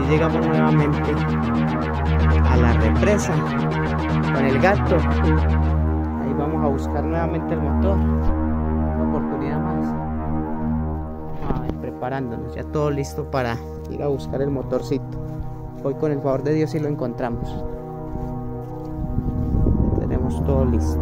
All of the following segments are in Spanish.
llegamos nuevamente a la represa con el gato. Ahí vamos a buscar nuevamente el motor. Una oportunidad más. Vamos a ver, preparándonos, ya todo listo para ir a buscar el motorcito. Hoy con el favor de Dios sí lo encontramos. Tenemos todo listo.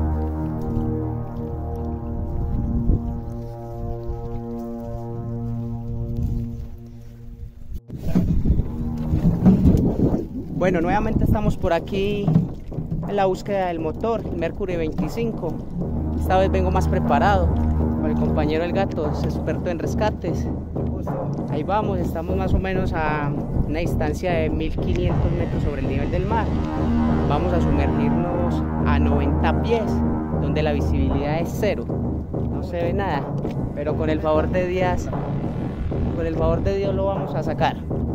Bueno, nuevamente estamos por aquí en la búsqueda del motor, el Mercury 25. Esta vez vengo más preparado con el compañero El Gato, es experto en rescates. Ahí vamos, estamos más o menos a una distancia de 1500 metros sobre el nivel del mar. Vamos a sumergirnos a 90 pies, donde la visibilidad es cero. No se ve nada, pero con el favor de Dios lo vamos a sacar.